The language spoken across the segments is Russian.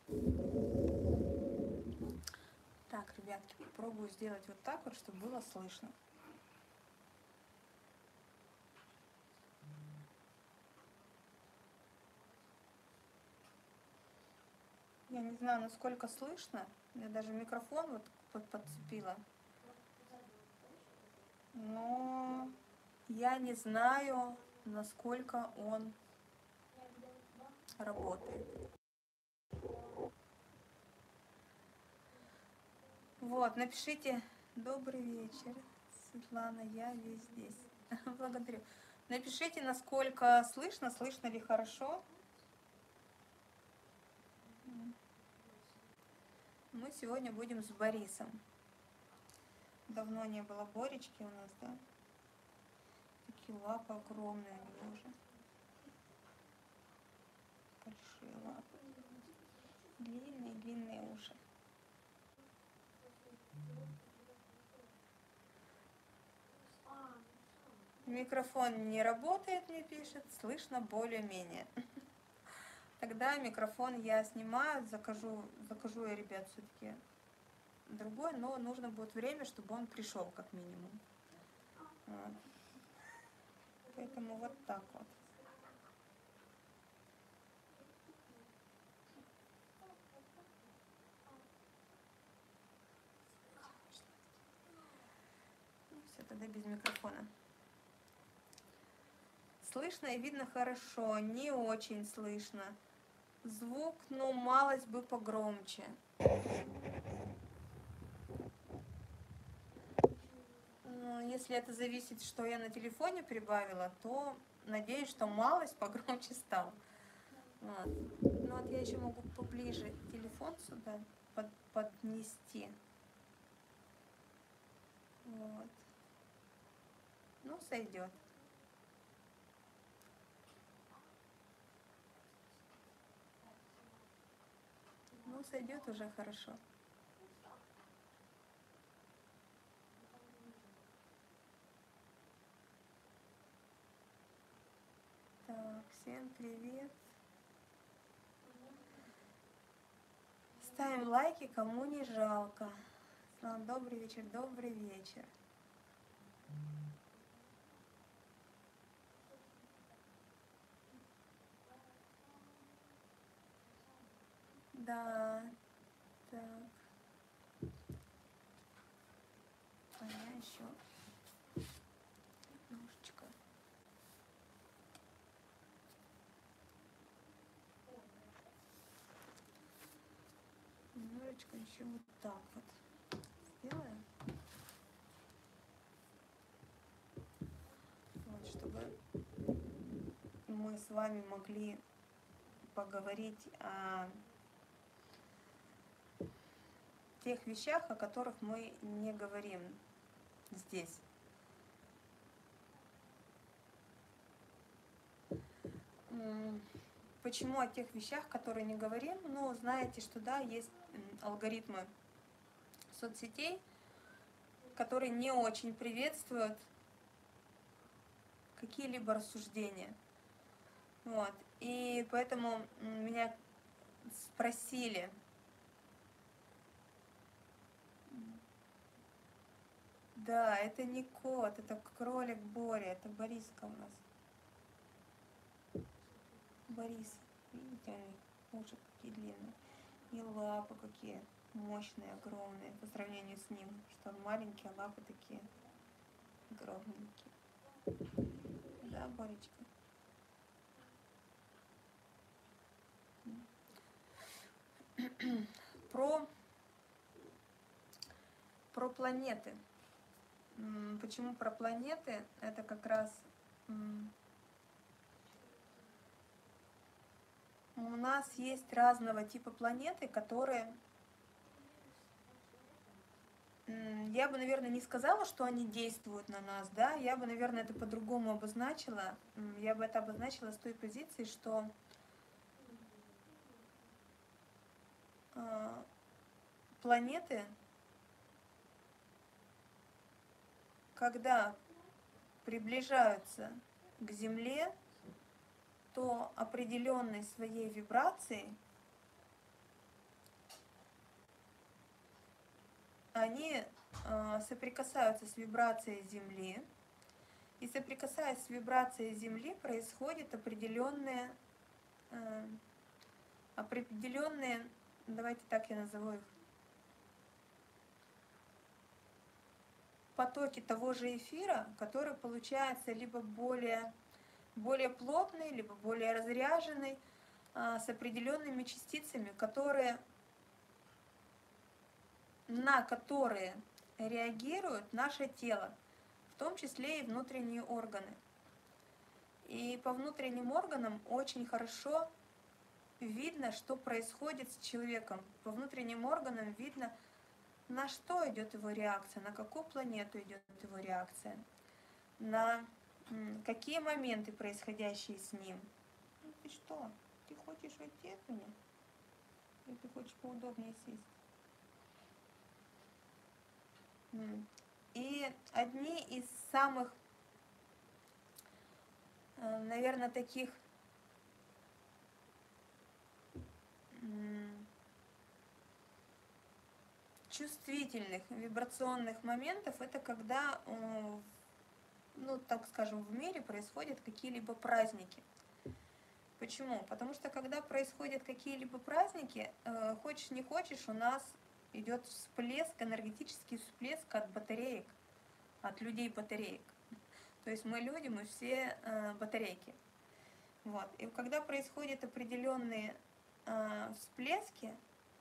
Так, ребятки, попробую сделать вот так вот, чтобы было слышно. Я не знаю, насколько слышно. Я даже микрофон вот подцепила. Но я не знаю, насколько он работает. Вот, напишите «Добрый вечер, Светлана, я весь здесь». Благодарю. Напишите, насколько слышно, слышно ли хорошо. Мы сегодня будем с Борисом. Давно не было Боречки у нас, да? Такие лапы огромные у него уже. Большие лапы. Длинные уши. Микрофон не работает, мне пишет, слышно более-менее. Тогда микрофон я снимаю, закажу я, ребят, все-таки другой, но нужно будет время, чтобы он пришел как минимум. Вот. Поэтому вот так вот. Все, тогда без микрофона. Слышно и видно хорошо, не очень слышно. Звук, ну, малость бы погромче. Если это зависит, что я на телефоне прибавила, то надеюсь, что малость погромче стал. Вот. Ну вот я еще могу поближе телефон сюда поднести. Вот. Ну, сойдет. Ну, сойдет уже хорошо. Так, всем привет. Ставим лайки, кому не жалко. Добрый вечер, добрый вечер. Да, так. А я еще немножечко. Немножечко еще вот так вот сделаем. Вот, чтобы мы с вами могли поговорить о тех вещах, о которых мы не говорим здесь. Почему о тех вещах, которые не говорим? Ну, знаете, что да, есть алгоритмы соцсетей, которые не очень приветствуют какие-либо рассуждения. Вот. И поэтому меня спросили, да, это не кот, это кролик Боря, это Бориска у нас. Борис, видите, уши какие длинные, и лапы какие мощные, огромные, по сравнению с ним, что он маленький, а лапы такие огромненькие. Да, Боречка? Про планеты. Почему про планеты? Это как раз у нас есть разного типа планеты, которые, я бы, наверное, не сказала, что они действуют на нас, да, я бы, наверное, это по-другому обозначила. Я бы это обозначила с той позиции, что планеты, когда приближаются к Земле, то определенной своей вибрацией они соприкасаются с вибрацией Земли, и соприкасаясь с вибрацией Земли, происходят определенные, давайте так я назову их, потоки того же эфира, который получается либо более плотный, либо более разряженный, с определенными частицами, на которые реагирует наше тело, в том числе и внутренние органы. И по внутренним органам очень хорошо видно, что происходит с человеком. По внутренним органам видно, на что идет его реакция, на какую планету идет его реакция, на какие моменты, происходящие с ним. Ну ты что? Ты хочешь уйти от меня? Или ты хочешь поудобнее сесть? И одни из самых, наверное, таких чувствительных вибрационных моментов, это когда, ну, так скажем, в мире происходят какие-либо праздники. Почему? Потому что когда происходят какие-либо праздники, хочешь не хочешь, у нас идет всплеск, энергетический всплеск от батареек, от людей батареек. То есть мы люди, мы все батарейки. Вот. И когда происходят определенные всплески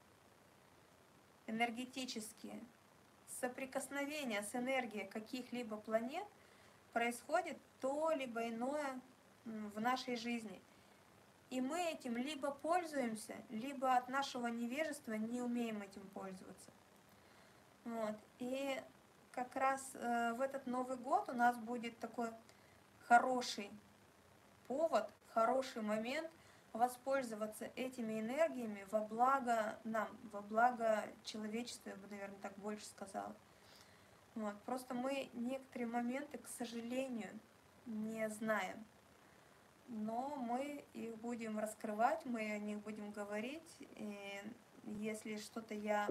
энергетические, соприкосновения с энергией каких-либо планет, происходит то либо иное в нашей жизни. И мы этим либо пользуемся, либо от нашего невежества не умеем этим пользоваться. Вот. И как раз в этот Новый год у нас будет такой хороший повод, хороший момент воспользоваться этими энергиями во благо нам, во благо человечеству, я бы, наверное, так больше сказала. Вот. Просто мы некоторые моменты, к сожалению, не знаем. Но мы их будем раскрывать, мы о них будем говорить. И если что-то я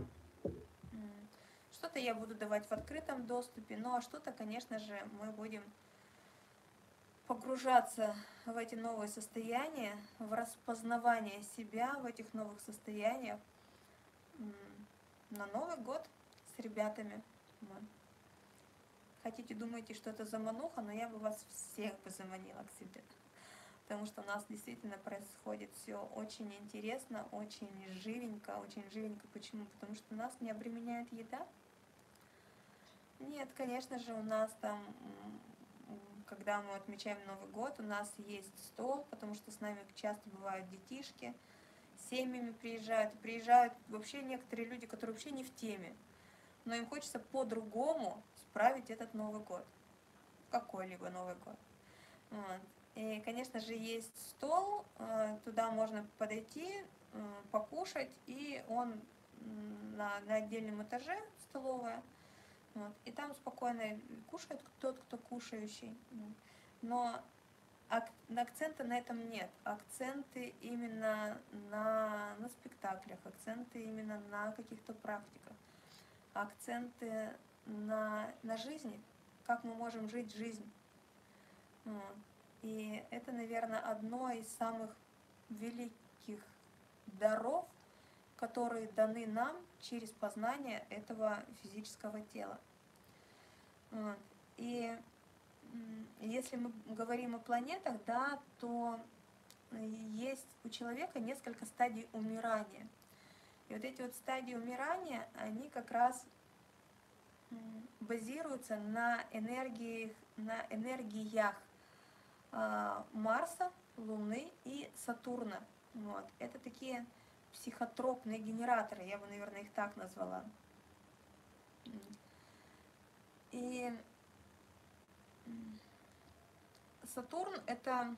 буду давать в открытом доступе, ну а что-то, конечно же, мы будем погружаться в эти новые состояния, в распознавание себя в этих новых состояниях на Новый год с ребятами. Хотите, думаете, что это замануха, но я бы вас всех бы заманила к себе. Потому что у нас действительно происходит все очень интересно, очень живенько, очень живенько. Почему? Потому что нас не обременяет еда. Нет, конечно же, у нас там, когда мы отмечаем Новый год, у нас есть стол, потому что с нами часто бывают детишки, семьями приезжают вообще некоторые люди, которые вообще не в теме, но им хочется по-другому справить этот Новый год, какой-либо Новый год. Вот. И, конечно же, есть стол, туда можно подойти, покушать, и он на отдельном этаже, столовая, вот, и там спокойно кушает тот, кто кушающий. Но акцента на этом нет. Акценты именно на спектаклях, акценты именно на каких-то практиках, акценты на жизни, как мы можем жить жизнь. Вот. И это, наверное, одно из самых великих даров, которые даны нам через познание этого физического тела. Вот. И если мы говорим о планетах, да, то есть у человека несколько стадий умирания. И вот эти вот стадии умирания, они как раз базируются на энергиях Марса, Луны и Сатурна. Вот. Это такие психотропные генераторы, я бы, наверное, их так назвала. И Сатурн — это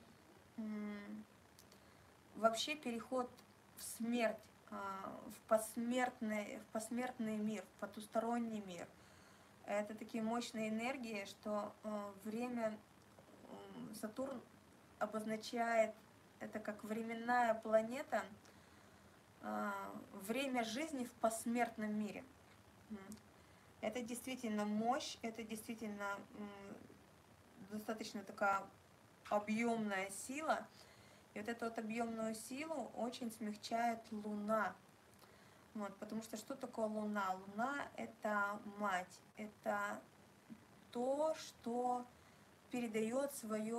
вообще переход в смерть, в посмертный мир, в потусторонний мир. Это такие мощные энергии, что время Сатурн обозначает это как временная планета, время жизни в посмертном мире. Это действительно мощь, это действительно достаточно такая объемная сила. И вот эту вот объемную силу очень смягчает Луна. Вот, потому что что такое Луна? Луна — это мать, это то, что передает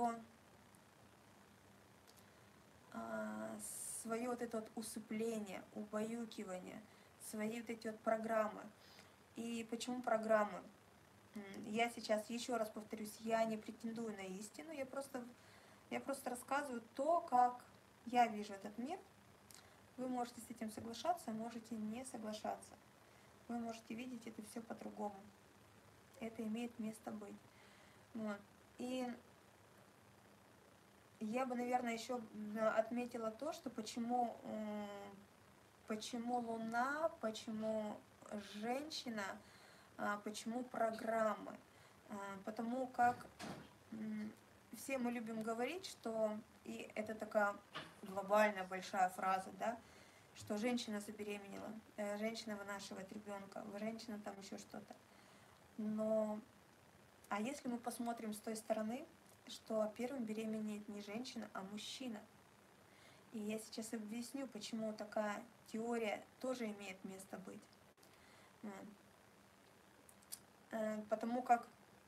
свое вот это вот усыпление, убаюкивание, свои вот эти вот программы. И почему программы? Я сейчас еще раз повторюсь, я не претендую на истину, я просто рассказываю то, как я вижу этот мир. Вы можете с этим соглашаться, можете не соглашаться. Вы можете видеть это все по-другому. Это имеет место быть. Вот. И я бы, наверное, еще отметила то, что почему Луна, почему женщина, почему программы. Потому как все мы любим говорить, что, и это такая глобальная большая фраза, да, что женщина забеременела, женщина вынашивает ребенка, женщина там еще что-то. Но, а если мы посмотрим с той стороны, что первым беременеет не женщина, а мужчина. И я сейчас объясню, почему такая теория тоже имеет место быть. Потому как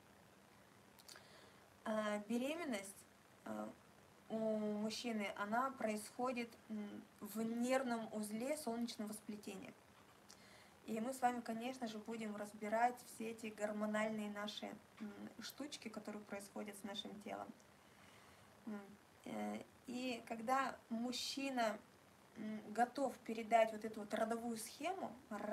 беременность у мужчины, она происходит в нервном узле солнечного сплетения. И мы с вами, конечно же, будем разбирать все эти гормональные наши штучки, которые происходят с нашим телом. И когда мужчина готов передать вот эту вот родовую схему,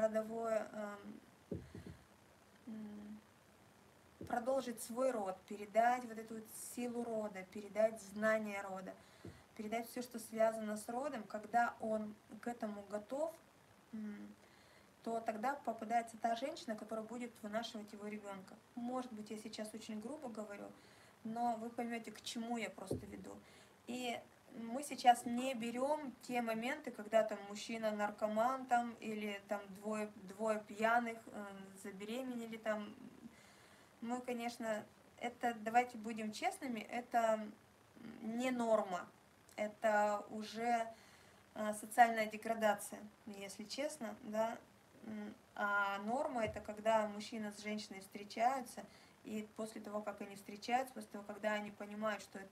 продолжить свой род, передать вот эту вот силу рода, передать знания рода, передать все, что связано с родом, когда он к этому готов, то тогда попадается та женщина, которая будет вынашивать его ребенка. Может быть, я сейчас очень грубо говорю, но вы поймете, к чему я просто веду. И мы сейчас не берем те моменты, когда там мужчина наркоман там, или там двое пьяных забеременели там. Мы, конечно, это, давайте будем честными, это не норма, это уже социальная деградация, если честно, да. А норма — это когда мужчина с женщиной встречаются, и после того, как они встречаются, после того, когда они понимают, что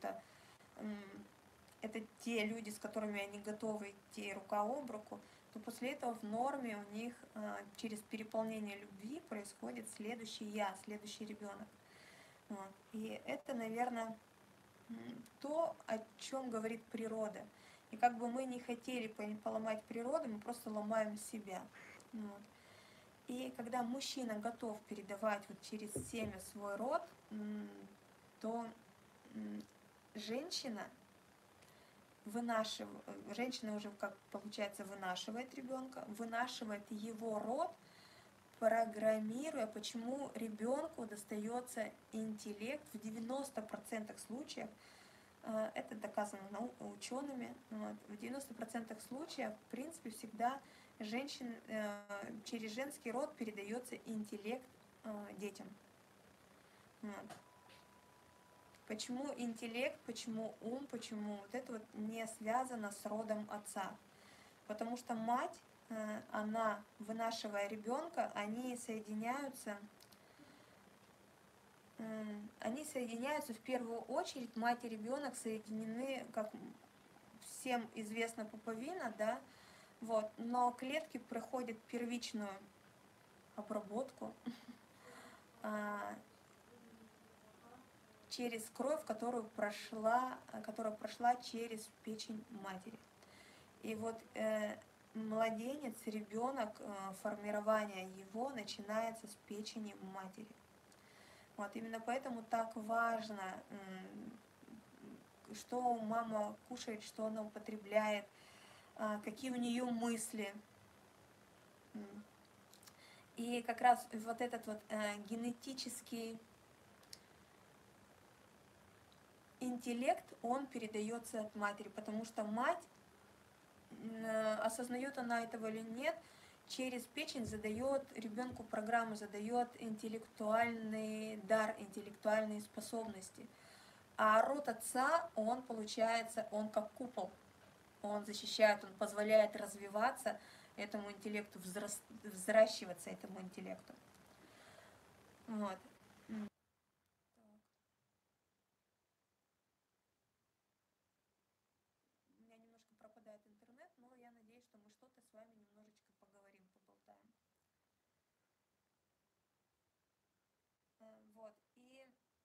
это те люди, с которыми они готовы идти рука об руку, то после этого в норме у них через переполнение любви происходит следующий я, следующий ребенок. Вот. И это, наверное, то, о чем говорит природа. И как бы мы не хотели поломать природу, мы просто ломаем себя. Вот. И когда мужчина готов передавать вот через семя свой род, то женщина уже, как получается, вынашивает ребенка, вынашивает его род, программируя, почему ребенку достается интеллект в 90% случаев. Это доказано учеными. Вот. В 90% случаев, в принципе, всегда через женский род передается интеллект детям. Вот. Почему интеллект, почему ум, почему вот это вот не связано с родом отца? Потому что мать, она, вынашивая ребенка, они соединяются в первую очередь, мать и ребенок соединены, как всем известно, пуповина, да, вот, но клетки проходят первичную обработку через кровь, которая прошла через печень матери. И вот младенец, ребенок, формирование его начинается с печени матери. Вот, именно поэтому так важно, что мама кушает, что она употребляет, какие у нее мысли. И как раз вот этот вот генетический интеллект, он передается от матери, потому что мать, осознает она этого или нет, через печень задает ребенку программу, задает интеллектуальный дар, интеллектуальные способности. А род отца, он получается, он как купол, он защищает, он позволяет развиваться этому интеллекту, взращиваться этому интеллекту. Вот. У меня немножко пропадает интернет, но я надеюсь, что мы что-то с вами немножечко поговорим, поболтаем. Вот. И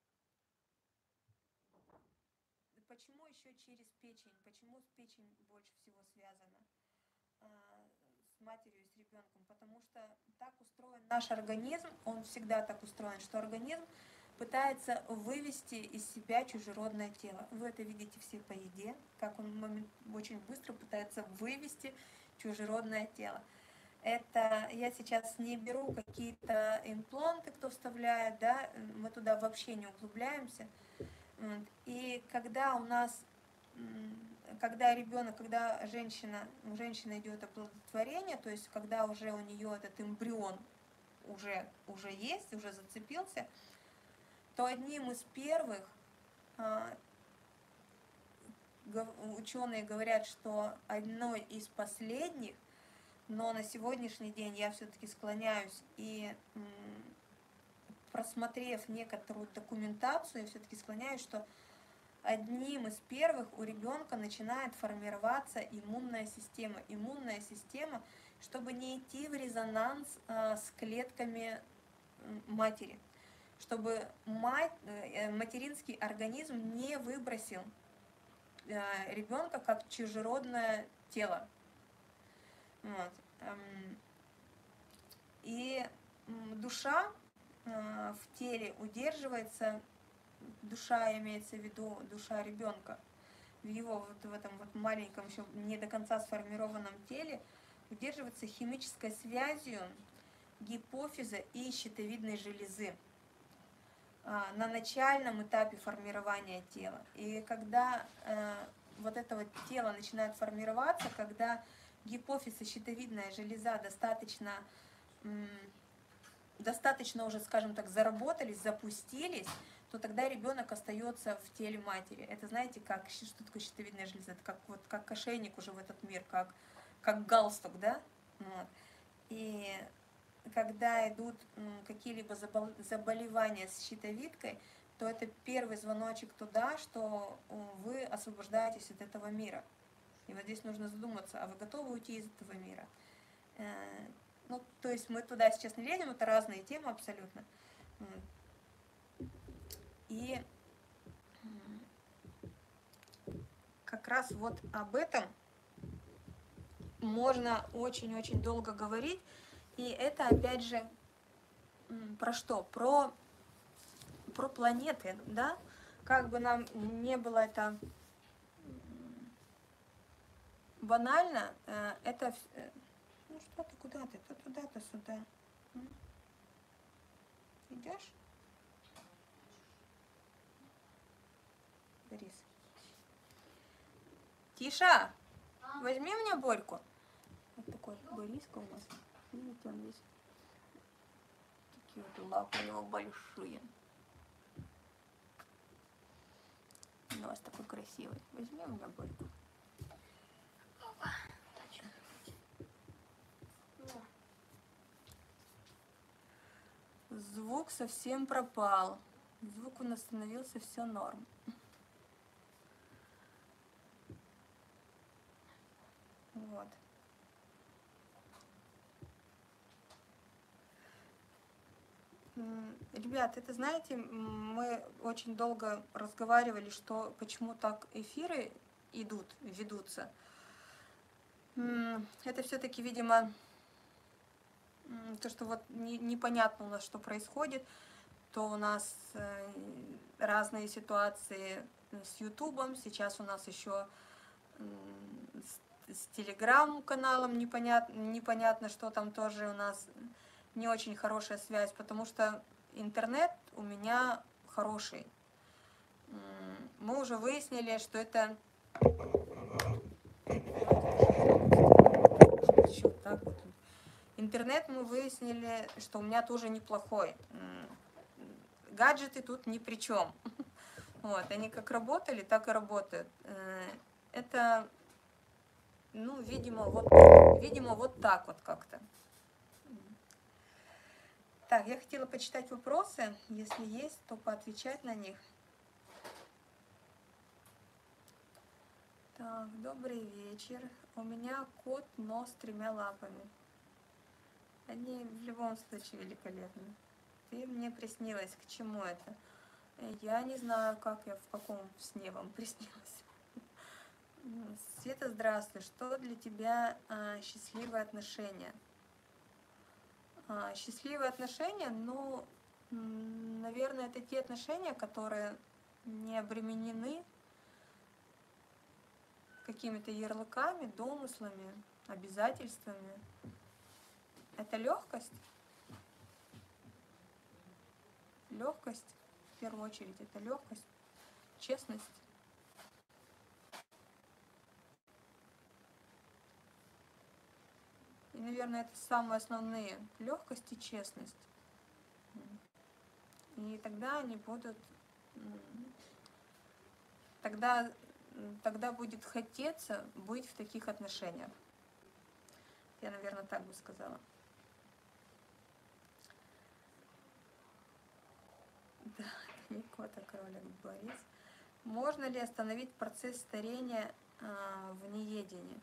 почему еще через печень? Почему с печень больше всего связано с матерью и с ребенком? Потому что так устроен наш организм, он всегда так устроен, что организм пытается вывести из себя чужеродное тело. Вы это видите все по еде, как он очень быстро пытается вывести чужеродное тело. Это я сейчас не беру какие-то импланты, кто вставляет, да, мы туда вообще не углубляемся. И когда у нас, когда ребенок, когда у женщины идет оплодотворение, то есть когда уже у нее этот эмбрион уже есть, уже зацепился, то одним из первых ученые говорят, что одной из последних, но на сегодняшний день я все-таки склоняюсь и просмотрев некоторую документацию, я все-таки склоняюсь, что одним из первых у ребенка начинает формироваться иммунная система. Иммунная система, чтобы не идти в резонанс с клетками матери, чтобы материнский организм не выбросил ребенка как чужеродное тело. Вот. И душа в теле удерживается, душа имеется в виду душа ребенка, в его вот в этом вот маленьком, еще не до конца сформированном теле удерживается химической связью гипофиза и щитовидной железы на начальном этапе формирования тела. И когда вот это вот тело начинает формироваться, когда гипофиз и щитовидная железа достаточно уже, скажем так, заработались, запустились, то тогда ребенок остается в теле матери. Это, знаете, как, что такое щитовидная железа? Это как, вот, как ошейник уже в этот мир, как галстук, да? Вот. И когда идут какие-либо заболевания с щитовидкой, то это первый звоночек туда, что вы освобождаетесь от этого мира. И вот здесь нужно задуматься, а вы готовы уйти из этого мира? Ну, то есть мы туда сейчас не лезем, это разные темы абсолютно. И как раз вот об этом можно очень-очень долго говорить. И это опять же про что? Про планеты, да? Как бы нам не было это банально, это... Ну что ты, куда ты? То туда, то сюда. Идешь? Борис. Тиша! Возьми мне Борьку. Вот такой Бориска у нас. Видите, он весь. Такие вот лапы у него большие. У вас такой красивый. Возьми у меня Борьку. Звук совсем пропал. Звук у нас становился все норм. Вот. Ребят, это знаете, мы очень долго разговаривали, что почему так эфиры ведутся. Это все-таки, видимо, то, что вот непонятно у нас, что происходит, то у нас разные ситуации с Ютубом, сейчас у нас еще с Телеграм-каналом непонятно, что там тоже у нас не очень хорошая связь, потому что интернет у меня хороший. Мы уже выяснили, что это... Интернет мы выяснили, что у меня тоже неплохой. Гаджеты тут ни при чем. Вот, они как работали, так и работают. Это, ну, видимо, вот так вот как-то. Так, я хотела почитать вопросы. Если есть, то поотвечать на них. Так, добрый вечер. У меня кот, но с 3 лапами. Они в любом случае великолепны. Ты мне приснилась. К чему это? Я не знаю, в каком сне вам приснилось. Света, здравствуй. Что для тебя счастливые отношения? Счастливые отношения, ну, наверное, это те отношения, которые не обременены какими-то ярлыками, домыслами, обязательствами. Это легкость. Легкость, в первую очередь, это легкость, честность. И, наверное, это самые основные. Легкость и честность. И тогда они будут... Тогда будет хотеться быть в таких отношениях. Я, наверное, так бы сказала. Да, это не кот, а кролик, Борис. Можно ли остановить процесс старения в неедении?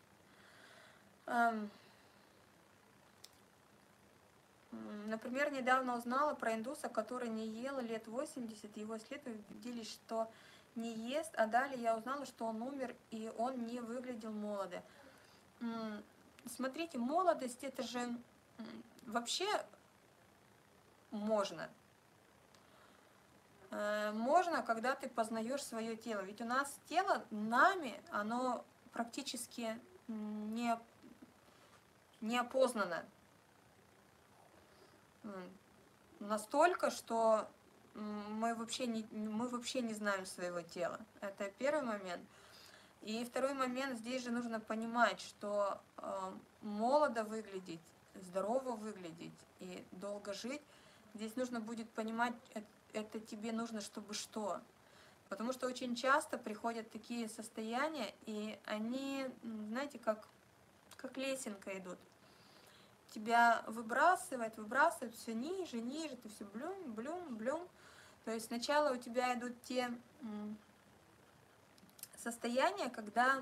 Например, недавно узнала про индуса, который не ел лет 80, его исследователи убедились, что не ест, а далее я узнала, что он умер, и он не выглядел молодо. Смотрите, молодость это же вообще можно. Можно, когда ты познаешь свое тело. Ведь у нас тело нами, оно практически не опознано. Настолько, что мы вообще не знаем своего тела. Это первый момент. И второй момент, здесь же нужно понимать, что молодо выглядеть, здорово выглядеть и долго жить, здесь нужно будет понимать, это тебе нужно, чтобы что. Потому что очень часто приходят такие состояния, и они, знаете, как лесенка идут. Тебя выбрасывает все ниже, ниже, ты все блюм. То есть сначала у тебя идут те состояния, когда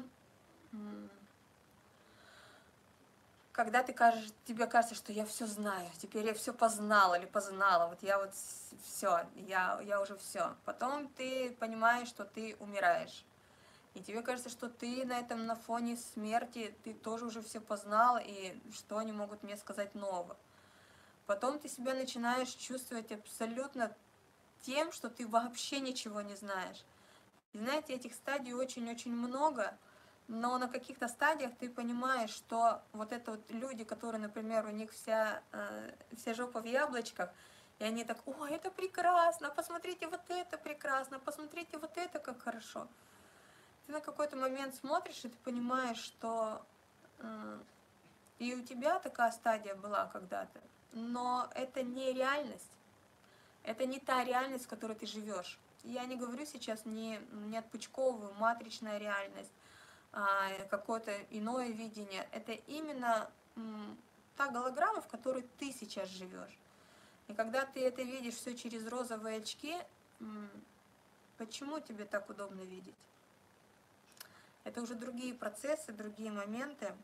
тебе кажется, что я все знаю, теперь я все познала или познала, вот я вот все, я уже все. Потом ты понимаешь, что ты умираешь. И тебе кажется, что ты на фоне смерти, ты тоже уже все познал, и что они могут мне сказать нового. Потом ты себя начинаешь чувствовать абсолютно тем, что ты вообще ничего не знаешь. И знаете, этих стадий очень-очень много, но на каких-то стадиях ты понимаешь, что вот это вот люди, которые, например, у них вся жопа в яблочках, и они так, ой, это прекрасно, посмотрите, вот это прекрасно, посмотрите, вот это как хорошо. Ты на какой-то момент смотришь, и ты понимаешь, что и у тебя такая стадия была когда-то, но это не реальность. Это не та реальность, в которой ты живешь. Я не говорю сейчас не отпучковую, матричная реальность, какое-то иное видение. Это именно та голограмма, в которой ты сейчас живешь. И когда ты это видишь все через розовые очки, почему тебе так удобно видеть? Это уже другие процессы, другие моменты.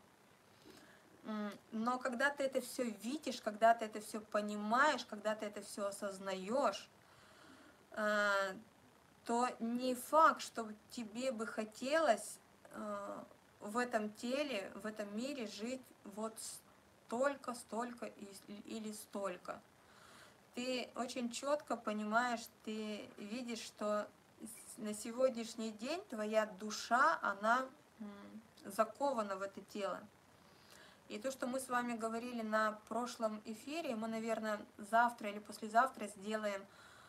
Но когда ты это все видишь, когда ты это все понимаешь, когда ты это все осознаешь, то не факт, что тебе бы хотелось в этом теле, в этом мире жить вот столько или столько. Ты очень четко понимаешь, ты видишь, что на сегодняшний день твоя душа, она закована в это тело. И то, что мы с вами говорили на прошлом эфире, мы, наверное, завтра или послезавтра сделаем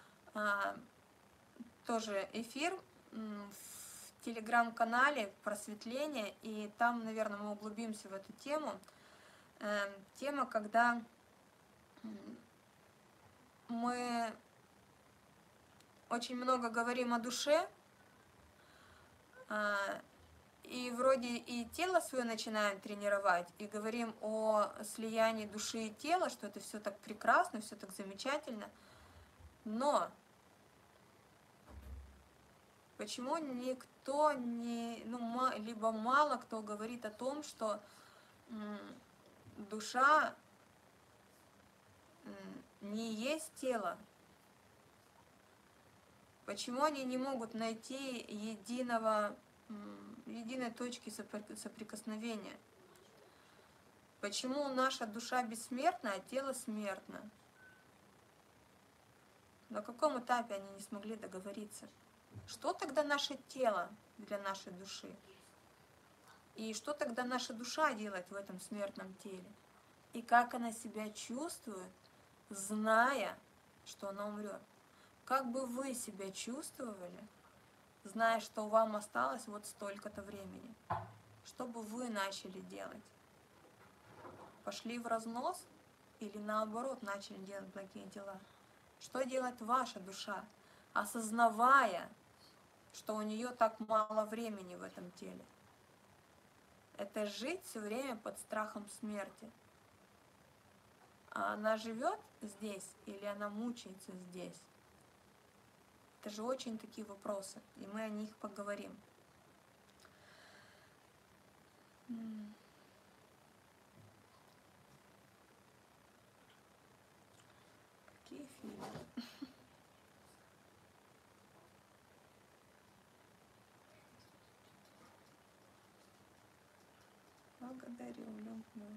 тоже эфир в телеграм-канале «Просветление», и там, наверное, мы углубимся в эту тему. Тема, когда мы очень много говорим о душе, и вроде и тело свое начинаем тренировать, и говорим о слиянии души и тела, что это все так прекрасно, все так замечательно, но почему никто не, либо мало кто говорит о том, что душа не есть тело? Почему они не могут найти единой точки соприкосновения? Почему наша душа бессмертна, а тело смертно? На каком этапе они не смогли договориться? Что тогда наше тело для нашей души? И что тогда наша душа делает в этом смертном теле? И как она себя чувствует, зная, что она умрет? Как бы вы себя чувствовали, зная, что вам осталось вот столько-то времени? Что бы вы начали делать? Пошли в разнос или наоборот начали делать благие дела? Что делает ваша душа, осознавая, что у нее так мало времени в этом теле? Это жить все время под страхом смерти. А она живет здесь или она мучается здесь? Это же очень такие вопросы, и мы о них поговорим. Какие фильмы? Благодарю, люблю.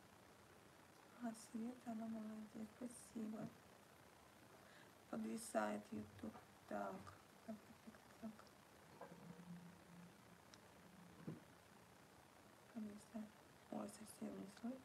Света, она молодец, спасибо. Подвисает YouTube. Так. Подвисает. Ой, совсем не слышно.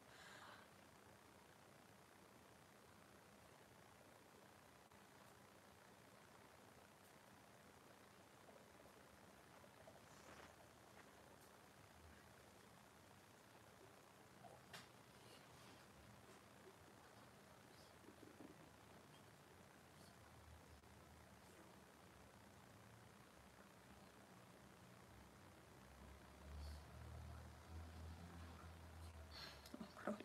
Кролик.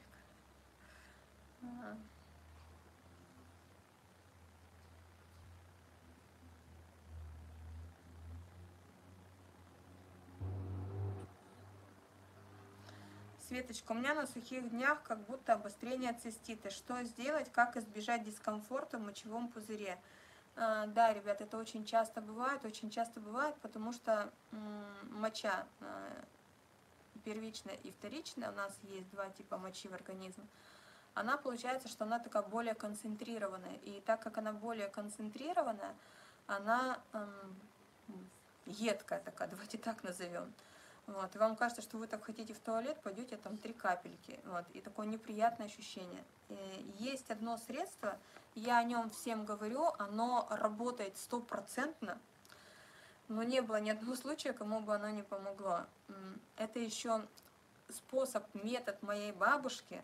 Светочка, у меня на сухих днях как будто обострение цистита. Что сделать, как избежать дискомфорта в мочевом пузыре? Да, ребят, это очень часто бывает, потому что моча первичная и вторичная, у нас есть два типа мочи в организме, она получается, что она такая более концентрированная. И так как она более концентрированная, она едкая такая, давайте так назовем. Вот, и вам кажется, что вы так хотите в туалет, пойдете там 3 капельки, вот, и такое неприятное ощущение. И есть одно средство, я о нем всем говорю, оно работает 100%, но не было ни одного случая, кому бы оно не помогло. Это еще способ, метод моей бабушки,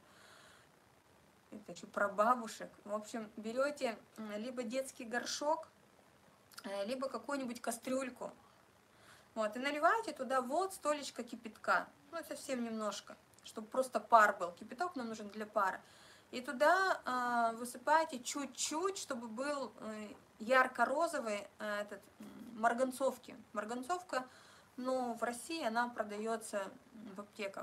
это еще про бабушек. В общем, берете либо детский горшок, либо какую-нибудь кастрюльку, вот, и наливаете туда вот столечко кипятка, ну совсем немножко, чтобы просто пар был. Кипяток нам нужен для пара. И туда высыпаете чуть-чуть, чтобы был ярко-розовый марганцовки. Марганцовка, ну, в России она продается в аптеках.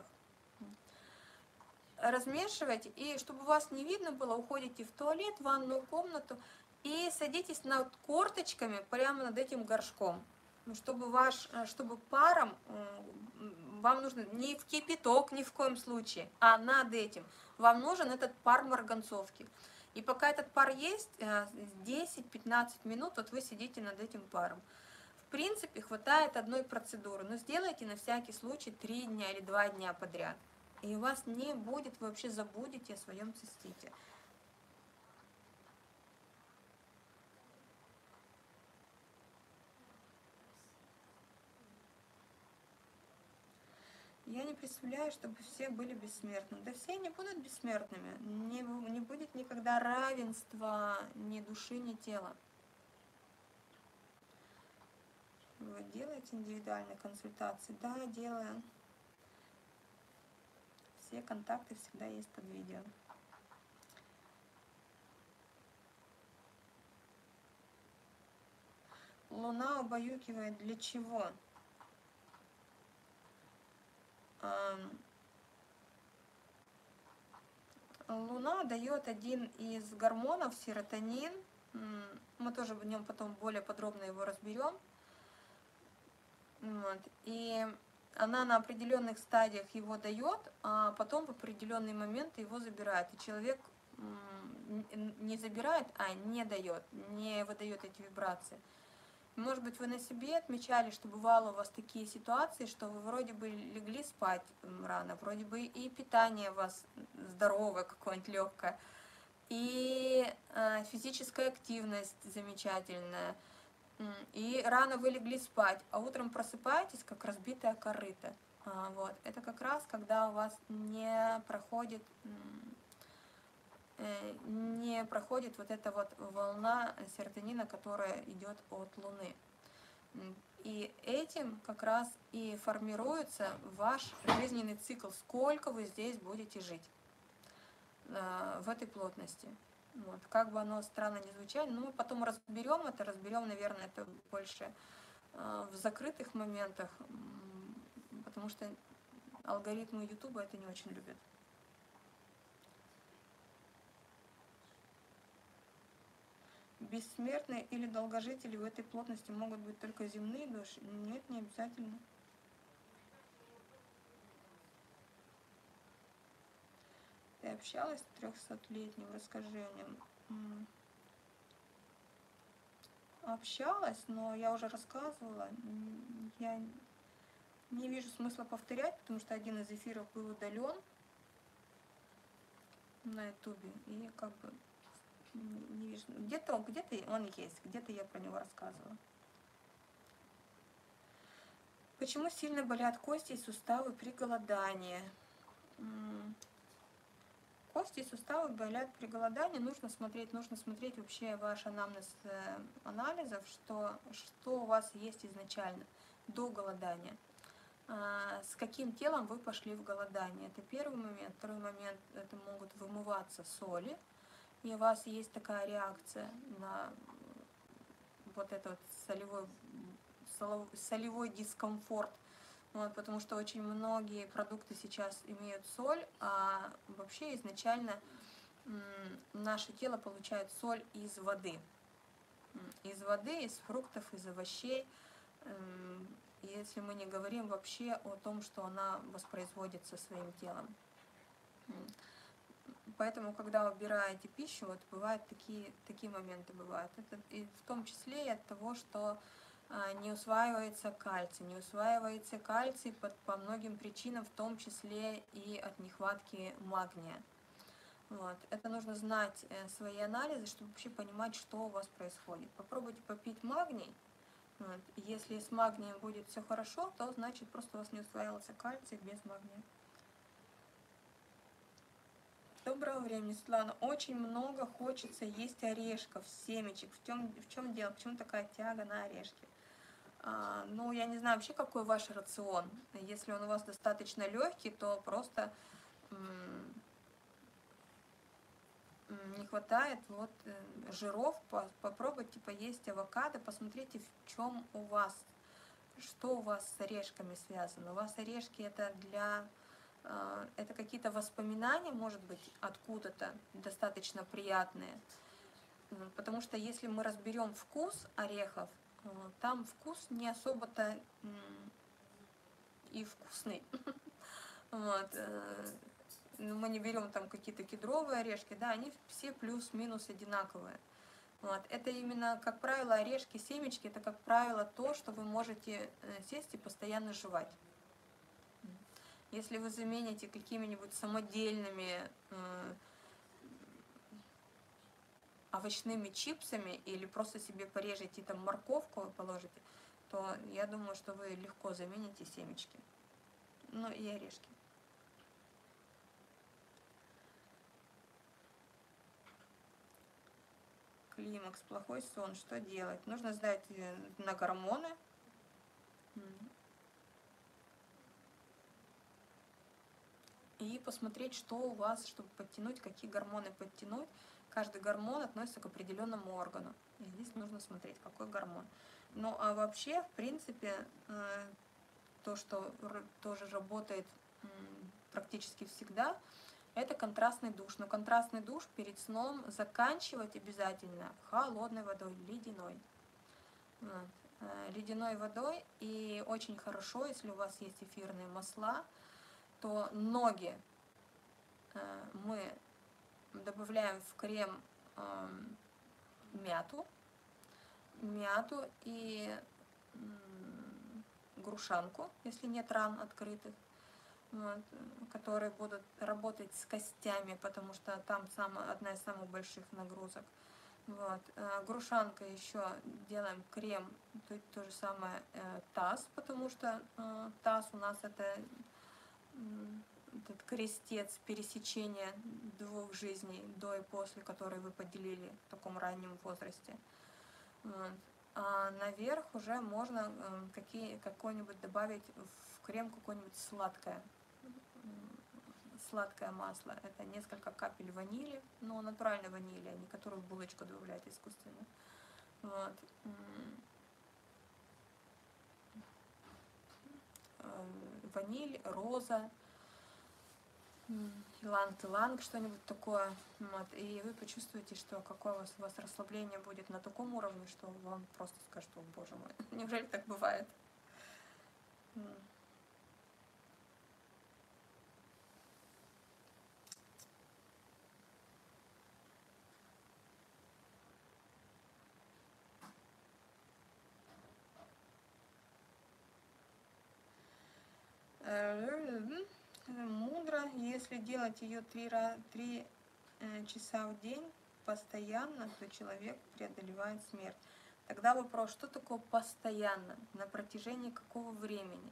Размешивайте, и чтобы вас не видно было, уходите в туалет, в ванную комнату и садитесь над корточками прямо над этим горшком. Чтобы паром, вам нужно не в кипяток ни в коем случае, а над этим. Вам нужен этот пар марганцовки. И пока этот пар есть, 10-15 минут вот вы сидите над этим паром. В принципе, хватает одной процедуры, но сделайте на всякий случай 3 дня или 2 дня подряд. И у вас не будет, вы вообще забудете о своем цистите. Я не представляю, чтобы все были бессмертны. Да все не будут бессмертными. Не будет никогда равенства ни души, ни тела. Вы делаете индивидуальные консультации? Да, делаю. Все контакты всегда есть под видео. Луна убаюкивает для чего? Луна дает один из гормонов, серотонин. Мы тоже в нем потом более подробно его разберем. Вот. И она на определенных стадиях его дает, а потом в определенный момент его забирает. И человек не забирает, а не дает, не выдает эти вибрации. Может быть, вы на себе отмечали, что бывало у вас такие ситуации, что вы вроде бы легли спать рано, вроде бы и питание у вас здоровое, какое-нибудь легкое, и физическая активность замечательная, и рано вы легли спать, а утром просыпаетесь, как разбитая корыта. Вот. Это как раз, когда у вас не проходит вот эта вот волна серотонина, которая идет от Луны. И этим как раз и формируется ваш жизненный цикл, сколько вы здесь будете жить в этой плотности. Вот. Как бы оно странно не звучало, но мы потом разберем, наверное, это больше в закрытых моментах, потому что алгоритмы YouTube это не очень любят. Бессмертные или долгожители в этой плотности могут быть только земные души? Нет, не обязательно. Ты общалась с 300-летним? Расскажи о нем. Общалась, но я уже рассказывала. Я не вижу смысла повторять, потому что один из эфиров был удален на ютубе. И как бы не вижу. Где-то он есть, где-то я про него рассказывала. Почему сильно болят кости и суставы при голодании? Кости и суставы болят при голодании. Нужно смотреть вообще ваш анамнез анализов, что у вас есть изначально до голодания. С каким телом вы пошли в голодание. Это первый момент. Второй момент, это могут вымываться соли. И у вас есть такая реакция на вот этот солевой дискомфорт. Вот, потому что очень многие продукты сейчас имеют соль, а вообще изначально наше тело получает соль из воды. Из воды, из фруктов, из овощей. Если мы не говорим вообще о том, что она воспроизводится своим телом. Поэтому, когда убираете пищу, вот бывают такие моменты бывают. Это и в том числе и от того, что не усваивается кальций. Не усваивается кальций по многим причинам, в том числе и от нехватки магния. Вот. Это нужно знать свои анализы, чтобы вообще понимать, что у вас происходит. Попробуйте попить магний. Вот. Если с магнием будет все хорошо, то значит просто у вас не усваивался кальций без магния. Доброго времени, Светлана. Очень много хочется есть орешков, семечек. В чем дело? Почему такая тяга на орешки? Ну, я не знаю вообще, какой ваш рацион. Если он у вас достаточно легкий, то просто не хватает жиров. Попробуйте поесть авокадо, посмотрите, в чем у вас, что у вас с орешками связано. У вас орешки это какие-то воспоминания, может быть, откуда-то достаточно приятные. Потому что если мы разберем вкус орехов, там вкус не особо-то и вкусный. Вот. Мы не берем там какие-то кедровые орешки, да, они все плюс-минус одинаковые. Вот. Это именно, как правило, орешки, семечки, это, как правило, то, что вы можете сесть и постоянно жевать. Если вы замените какими-нибудь самодельными овощными чипсами или просто себе порежете там морковку и положите, то я думаю, что вы легко замените семечки. ну и орешки. Климакс, плохой сон, что делать? Нужно сдать на гормоны. И посмотреть, что у вас, чтобы подтянуть, какие гормоны подтянуть. Каждый гормон относится к определенному органу. И здесь нужно смотреть, какой гормон. Ну а вообще, в принципе, то, что тоже работает практически всегда, это контрастный душ. Но контрастный душ перед сном заканчивать обязательно холодной водой, ледяной. Вот. Ледяной водой. И очень хорошо, если у вас есть эфирные масла, то ноги мы добавляем в крем мяту и грушанку, если нет ран открытых, вот, которые будут работать с костями, потому что там одна из самых больших нагрузок. Вот. Грушанка еще делаем крем, то же самое таз, потому что таз у нас это этот крестец пересечения двух жизней, до и после, которые вы поделили в таком раннем возрасте. Вот. А наверх уже можно какой-нибудь добавить в крем какое-нибудь сладкое масло. Это несколько капель ванили, но натуральной ванили, а не которую в булочку добавляют искусственно. Вот. Ваниль, роза, иланг-иланг, что-нибудь такое. Вот. И вы почувствуете, что какое у вас расслабление будет на таком уровне, что вам просто скажут: о, боже мой, неужели так бывает? Мудро, если делать ее 3 часа в день постоянно, то человек преодолевает смерть. Тогда вопрос, что такое постоянно, на протяжении какого времени?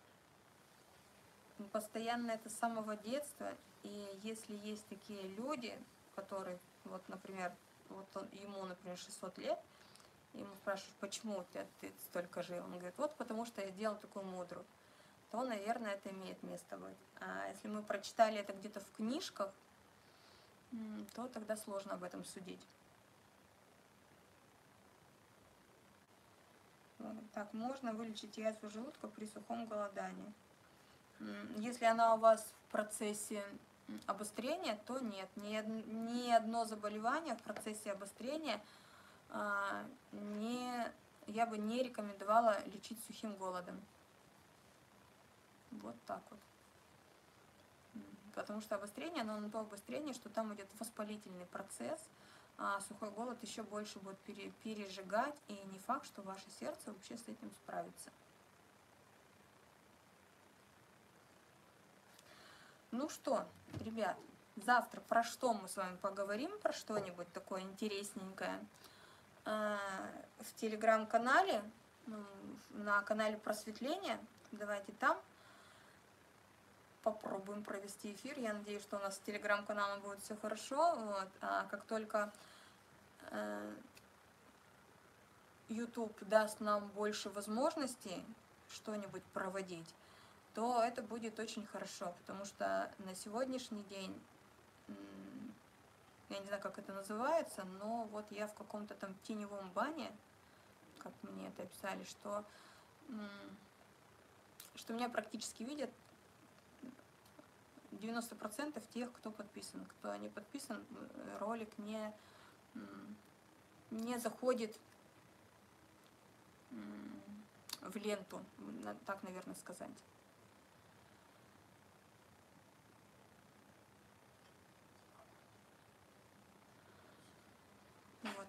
Постоянно это с самого детства, и если есть такие люди, которые, вот, например, ему, например, 600 лет, ему спрашиваешь, почему ты столько жил? Он говорит, вот потому что я делал такую мудрую. То, наверное, это имеет место быть. А если мы прочитали это где-то в книжках, то тогда сложно об этом судить. Так, можно вылечить язву желудка при сухом голодании. Если она у вас в процессе обострения, то нет. Ни одно заболевание в процессе обострения я бы не рекомендовала лечить сухим голодом. Вот так вот. Потому что обострение, оно на то обострение, что там идет воспалительный процесс, а сухой голод еще больше будет пережигать, и не факт, что ваше сердце вообще с этим справится. Ну что, ребят, завтра про что мы с вами поговорим, про что-нибудь такое интересненькое в телеграм-канале, на канале Просветления. Давайте там попробуем провести эфир. Я надеюсь, что у нас с телеграм-каналом будет все хорошо. Вот. А как только YouTube даст нам больше возможностей что-нибудь проводить, то это будет очень хорошо, потому что на сегодняшний день, я не знаю, как это называется, но вот я в каком-то там теневом бане, как мне это описали, что меня практически видят 90% тех, кто подписан. Кто не подписан, ролик не заходит в ленту, так, наверное, сказать. Вот.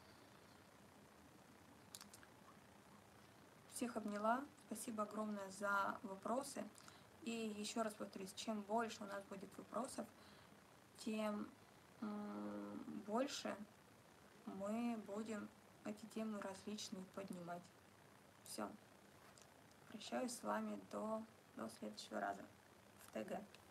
Всех обняла. Спасибо огромное за вопросы. И еще раз повторюсь, чем больше у нас будет вопросов, тем больше мы будем эти темы различные поднимать. Все. Прощаюсь с вами до До следующего раза в ТГ.